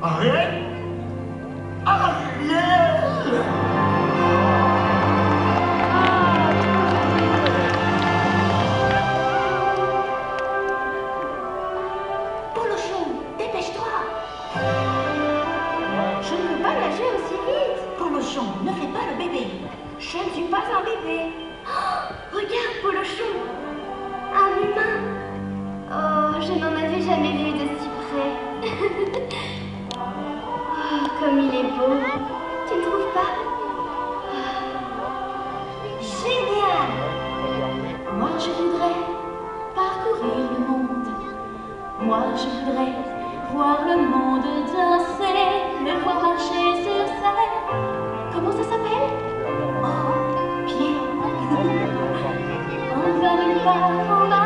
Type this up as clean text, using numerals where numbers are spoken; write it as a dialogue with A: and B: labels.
A: Ariel? Ariel!
B: Polochon, dépêche-toi! Je ne peux pas nager aussi vite! Polochon, ne fais pas le bébé! Je ne suis pas un bébé! Oh, regarde, Polochon! Un humain! Oh, je n'en avais jamais vu de si près! Oh, comme il est beau! Tu ne trouves pas? Génial! Moi, je voudrais parcourir le monde. Moi, je voudrais voir le monde danser, me voir marcher sur scène. Comment ça s'appelle? Oh, bien. On va nulle part, on va